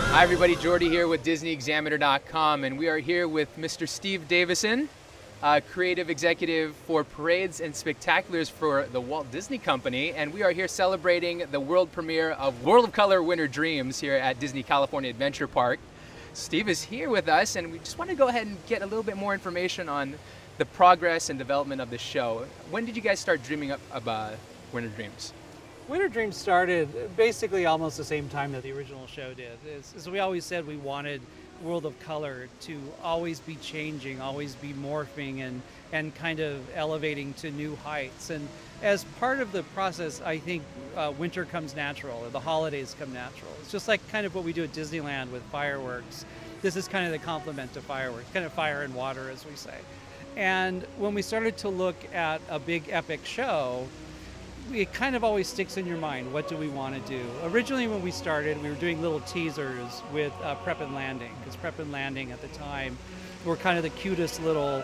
Hi everybody, Jordy here with DisneyExaminer.com, and we are here with Mr. Steve Davison, creative executive for parades and spectaculars for the Walt Disney Company, and we are here celebrating the world premiere of World of Color Winter Dreams here at Disney California Adventure Park. Steve is here with us, and we just want to go ahead and get a little bit more information on the progress and development of the show. When did you guys start dreaming up about Winter Dreams? Winter Dreams started basically almost the same time that the original show did. As we always said, we wanted World of Color to always be changing, always be morphing and kind of elevating to new heights. And as part of the process, I think winter comes natural, or the holidays come natural. It's just like kind of what we do at Disneyland with fireworks. This is kind of the complement to fireworks, kind of fire and water, as we say. And when we started to look at a big epic show, it kind of always sticks in your mind, what do we want to do? Originally when we started, we were doing little teasers with Prep and Landing, because Prep and Landing at the time were kind of the cutest little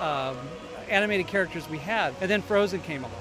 animated characters we had. And then Frozen came along.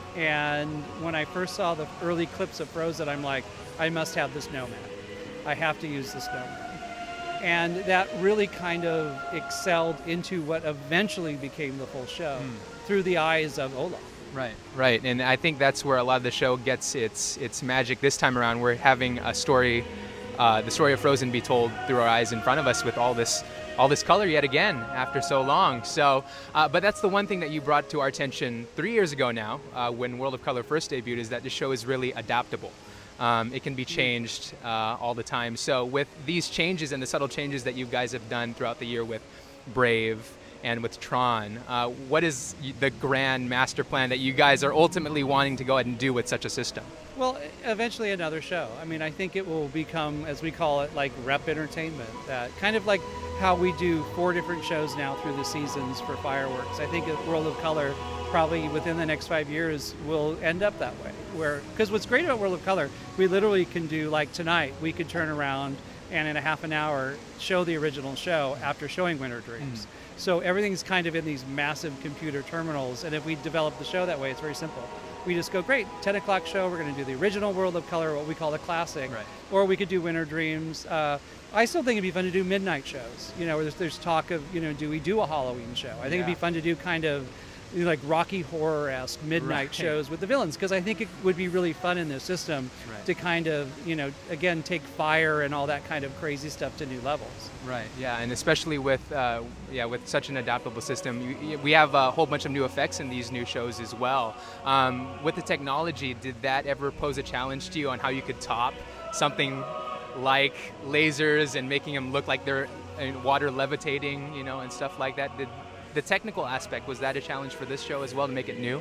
And when I first saw the early clips of Frozen, I'm like, I must have the snowman. I have to use the snowman. And that really kind of excelled into what eventually became the full show through the eyes of Olaf. Right, and I think that's where a lot of the show gets its magic this time around. We're having a story, the story of Frozen be told through our eyes in front of us with all this color yet again after so long. So, but that's the one thing that you brought to our attention 3 years ago now, when World of Color first debuted, is that the show is really adaptable. It can be changed all the time. So with these changes and the subtle changes that you guys have done throughout the year with Brave and with Tron, what is the grand master plan that you guys are ultimately wanting to go ahead and do with such a system? Well, eventually another show. I mean, I think it will become, as we call it, like rep entertainment. That kind of like how we do 4 different shows now through the seasons for fireworks. I think World of Color probably within the next 5 years will end up that way. Because what's great about World of Color, we literally can do, like tonight, we could turn around and in a half an hour show the original show after showing Winter Dreams. So everything's kind of in these massive computer terminals, and if we develop the show that way, it's very simple. We just go, great, 10 o'clock show, we're going to do the original World of Color, what we call the classic, or we could do Winter Dreams. I still think it'd be fun to do midnight shows, you know, where there's talk of, you know, do we do a Halloween show? I think it'd be fun to do kind of, you know, like Rocky Horror-esque midnight shows with the villains, because I think it would be really fun in this system to kind of, you know, again, take fire and all that kind of crazy stuff to new levels. Right, yeah, and especially with with such an adaptable system, we have a whole bunch of new effects in these new shows as well. With the technology, did that ever pose a challenge to you on how you could top something like lasers and making them look like they're in water levitating, you know, and stuff like that? Did the technical aspect, was that a challenge for this show as well to make it new?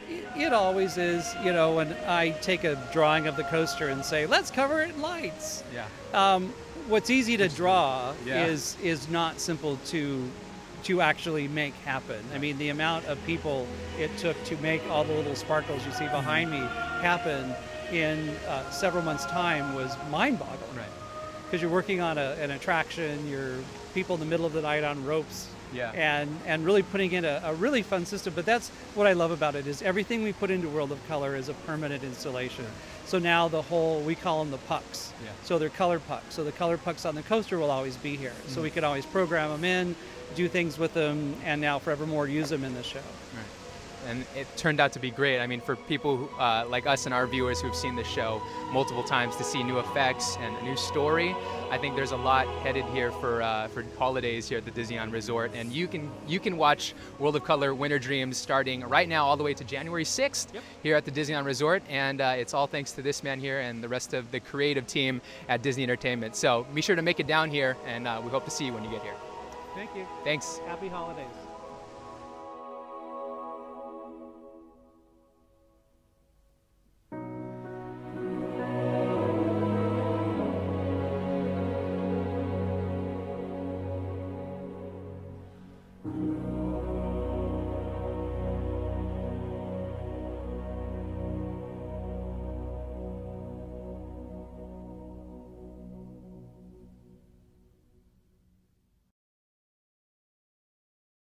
It always is, you know, when I take a drawing of the coaster and say, let's cover it in lights. What's easy to draw is not simple to actually make happen. I mean, the amount of people it took to make all the little sparkles you see behind me happen in several months' time was mind-boggling. Because you're working on an attraction, you're people in the middle of the night on ropes, and really putting in a really fun system. But that's what I love about it, is everything we put into World of Color is a permanent installation. So now the whole, we call them the pucks. So they're color pucks. So the color pucks on the coaster will always be here. So we can always program them in, do things with them, and now forevermore use them in the show. And it turned out to be great. I mean, for people who, like us and our viewers who've seen the show multiple times, to see new effects and a new story, I think there's a lot headed here for holidays here at the Disneyland Resort. And you can watch World of Color Winter Dreams starting right now all the way to January 6th here at the Disneyland Resort. And it's all thanks to this man here and the rest of the creative team at Disney Entertainment. So be sure to make it down here, and we hope to see you when you get here. Thank you. Thanks. Happy holidays.